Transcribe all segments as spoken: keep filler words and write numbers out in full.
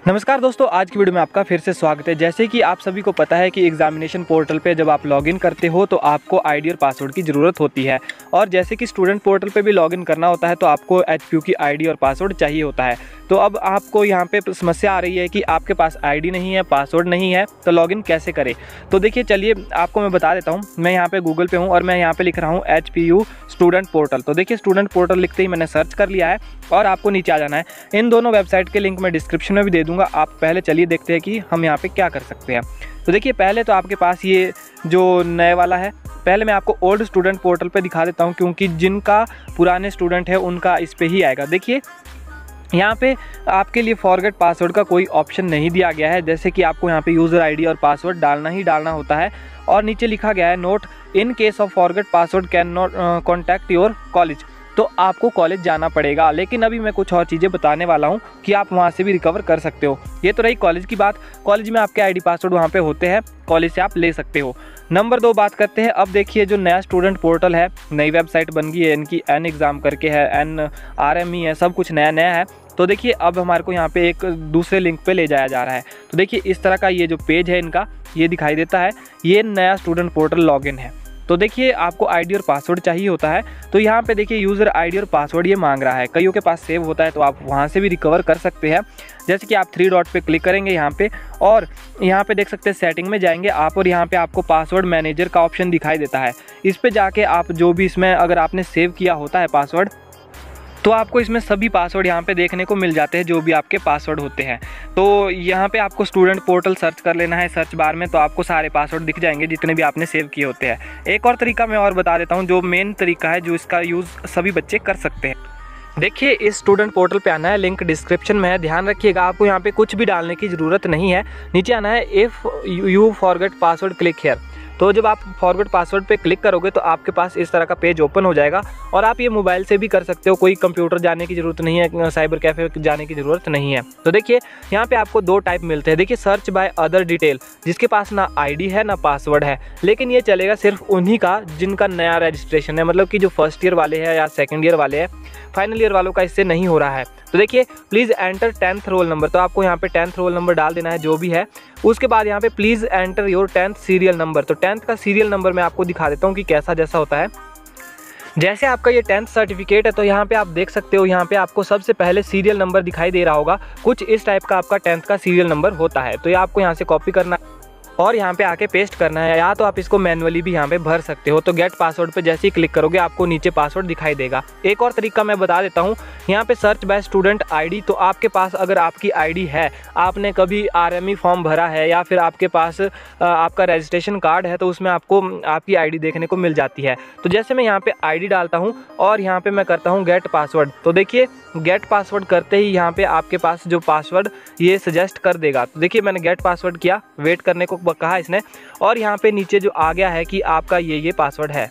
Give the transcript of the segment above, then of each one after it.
नमस्कार दोस्तों, आज की वीडियो में आपका फिर से स्वागत है। जैसे कि आप सभी को पता है कि एग्जामिनेशन पोर्टल पे जब आप लॉगिन करते हो तो आपको आईडी और पासवर्ड की ज़रूरत होती है। और जैसे कि स्टूडेंट पोर्टल पे भी लॉगिन करना होता है तो आपको एचपीयू की आईडी और पासवर्ड चाहिए होता है। तो अब आपको यहाँ पे समस्या आ रही है कि आपके पास आईडी नहीं है, पासवर्ड नहीं है, तो लॉगिन कैसे करें। तो देखिए, चलिए आपको मैं बता देता हूँ। मैं यहाँ पे गूगल पे हूँ और मैं यहाँ पे लिख रहा हूँ H P U student portal. तो देखिए, स्टूडेंट पोर्टल लिखते ही मैंने सर्च कर लिया है और आपको नीचे आ जाना है। इन दोनों वेबसाइट के लिंक मैं डिस्क्रिप्शन में भी दे दूँगा। आप पहले चलिए देखते हैं कि हम यहाँ पे क्या कर सकते हैं। तो देखिए, पहले तो आपके पास ये जो नए वाला है, पहले मैं आपको ओल्ड स्टूडेंट पोर्टल पे दिखा देता हूँ, क्योंकि जिनका पुराने स्टूडेंट है उनका इस पे ही आएगा। देखिए, यहाँ पे आपके लिए फॉरगेट पासवर्ड का कोई ऑप्शन नहीं दिया गया है। जैसे कि आपको यहाँ पे यूज़र आईडी और पासवर्ड डालना ही डालना होता है। और नीचे लिखा गया है, note in case of forget password can not contact your college. तो आपको कॉलेज जाना पड़ेगा। लेकिन अभी मैं कुछ और चीज़ें बताने वाला हूँ कि आप वहाँ से भी रिकवर कर सकते हो। ये तो रही कॉलेज की बात। कॉलेज में आपके आईडी पासवर्ड वहाँ पे होते हैं, कॉलेज से आप ले सकते हो। नंबर दो बात करते हैं। अब देखिए, जो नया स्टूडेंट पोर्टल है, नई वेबसाइट बन गई है, इनकी एन एग्ज़ाम करके है, एन आर एम ई है, सब कुछ नया नया है। तो देखिए, अब हमारे को यहाँ पे एक दूसरे लिंक पे ले जाया जा रहा है। तो देखिए, इस तरह का ये जो पेज है इनका, ये दिखाई देता है, ये नया स्टूडेंट पोर्टल लॉगिन है। तो देखिए, आपको आईडी और पासवर्ड चाहिए होता है। तो यहाँ पे देखिए, यूज़र आईडी और पासवर्ड ये मांग रहा है। कईयों के पास सेव होता है तो आप वहाँ से भी रिकवर कर सकते हैं। जैसे कि आप थ्री डॉट पे क्लिक करेंगे यहाँ पे, और यहाँ पे देख सकते हैं सेटिंग में जाएंगे आप, और यहाँ पे आपको पासवर्ड मैनेजर का ऑप्शन दिखाई देता है। इस पे जाके आप जो भी इसमें अगर आपने सेव किया होता है पासवर्ड, तो आपको इसमें सभी पासवर्ड यहाँ पे देखने को मिल जाते हैं, जो भी आपके पासवर्ड होते हैं। तो यहाँ पे आपको स्टूडेंट पोर्टल सर्च कर लेना है सर्च बार में, तो आपको सारे पासवर्ड दिख जाएंगे जितने भी आपने सेव किए होते हैं। एक और तरीका मैं और बता देता हूँ, जो मेन तरीका है, जो इसका यूज़ सभी बच्चे कर सकते हैं। देखिए, इस स्टूडेंट पोर्टल पे आना है, लिंक डिस्क्रिप्शन में है। ध्यान रखिएगा, आपको यहाँ पे कुछ भी डालने की ज़रूरत नहीं है। नीचे आना है, if you forget password click here. तो जब आप फॉरगेट पासवर्ड पे क्लिक करोगे तो आपके पास इस तरह का पेज ओपन हो जाएगा। और आप ये मोबाइल से भी कर सकते हो, कोई कंप्यूटर जाने की ज़रूरत नहीं है, साइबर कैफ़े जाने की ज़रूरत नहीं है। तो देखिए, यहाँ पे आपको दो टाइप मिलते हैं। देखिए, सर्च बाय अदर डिटेल, जिसके पास ना आईडी है ना पासवर्ड है। लेकिन ये चलेगा सिर्फ उन्हीं का जिनका नया रजिस्ट्रेशन है, मतलब कि जो फर्स्ट ईयर वाले हैं या सेकेंड ईयर वाले हैं। फाइनल ईयर वालों का इससे नहीं हो रहा है। तो देखिए, please enter tenth roll number. तो आपको यहाँ पे टेंथ रोल नंबर डाल देना है, जो भी है। उसके बाद यहाँ पे please enter your tenth serial number. तो टेंथ का सीरियल नंबर मैं आपको दिखा देता हूँ कि कैसा जैसा होता है। जैसे आपका ये टेंथ सर्टिफिकेट है, तो यहाँ पे आप देख सकते हो, यहाँ पे आपको सबसे पहले सीरियल नंबर दिखाई दे रहा होगा। कुछ इस टाइप का आपका टेंथ का सीरियल नंबर होता है। तो ये आपको यहाँ से कॉपी करना और यहाँ पे आके पेस्ट करना है, या तो आप इसको मैनुअली भी यहाँ पे भर सकते हो। तो गेट पासवर्ड पे जैसे ही क्लिक करोगे आपको नीचे पासवर्ड दिखाई देगा। एक और तरीका मैं बता देता हूँ, यहाँ पे सर्च बाय स्टूडेंट आईडी। तो आपके पास अगर आपकी आईडी है, आपने कभी आरएमई फॉर्म भरा है, या फिर आपके पास आपका रजिस्ट्रेशन कार्ड है, तो उसमें आपको आपकी आईडी देखने को मिल जाती है। तो जैसे मैं यहाँ पे आईडी डालता हूँ और यहाँ पे मैं करता हूँ गेट पासवर्ड। तो देखिए, गेट पासवर्ड करते ही यहाँ पे आपके पास जो पासवर्ड ये सजेस्ट कर देगा। तो देखिए, मैंने गेट पासवर्ड किया, वेट करने को कहा इसने, और यहाँ पे नीचे जो आ गया है कि आपका ये ये पासवर्ड है।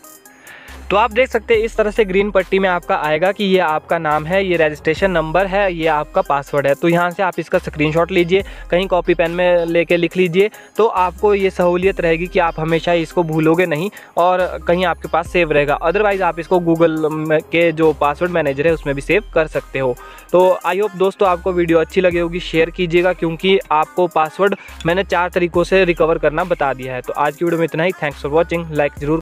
तो आप देख सकते हैं, इस तरह से ग्रीन पट्टी में आपका आएगा कि ये आपका नाम है, ये रजिस्ट्रेशन नंबर है, ये आपका पासवर्ड है। तो यहाँ से आप इसका स्क्रीनशॉट लीजिए, कहीं कॉपी पेन में लेके लिख लीजिए। तो आपको ये सहूलियत रहेगी कि आप हमेशा इसको भूलोगे नहीं और कहीं आपके पास सेव रहेगा। अदरवाइज़ आप इसको गूगल के जो पासवर्ड मैनेजर है उसमें भी सेव कर सकते हो। तो आई होप दोस्तों आपको वीडियो अच्छी लगी होगी, शेयर कीजिएगा, क्योंकि आपको पासवर्ड मैंने चार तरीक़ों से रिकवर करना बता दिया है। तो आज की वीडियो में इतना ही। Thanks for watching. लाइक जरूर